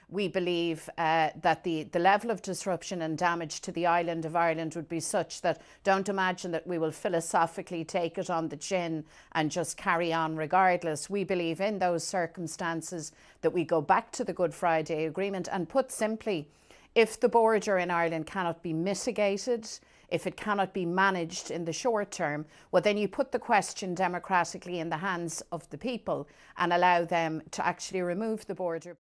We believe that the level of disruption and damage to the island of Ireland would be such that don't imagine that we will philosophically take it on the chin and just carry on regardless. We believe in those circumstances that we go back to the Good Friday Agreement, and put simply, if the border in Ireland cannot be mitigated, if it cannot be managed in the short term, well, then you put the question democratically in the hands of the people and allow them to actually remove the border.